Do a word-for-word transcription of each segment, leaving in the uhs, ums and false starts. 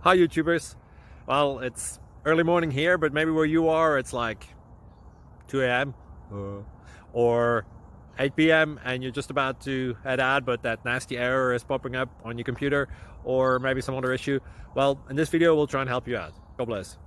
Hi YouTubers. Well, it's early morning here, but maybe where you are it's like two A M uh, or eight P M and you're just about to head out, but that nasty error is popping up on your computer, or maybe some other issue. Well, in this video we'll try and help you out. God bless.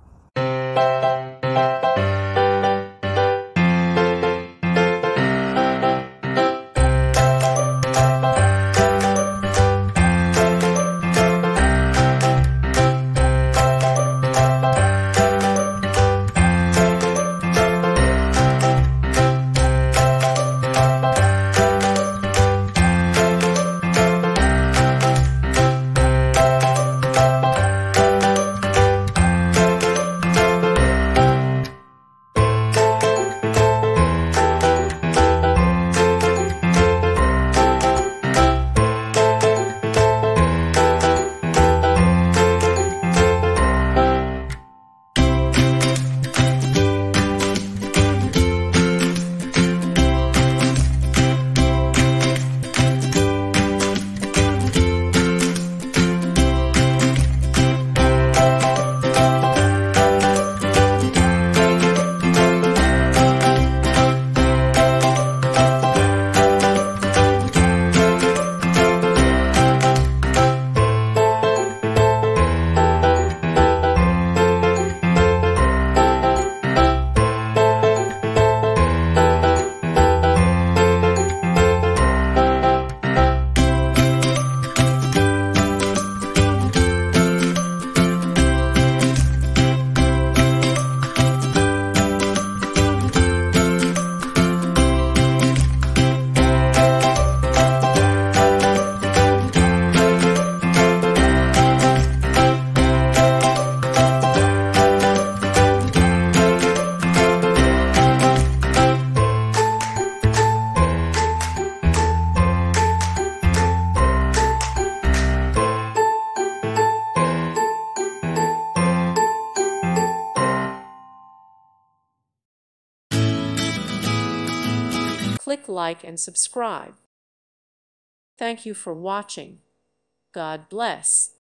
Click like and subscribe. Thank you for watching. God bless.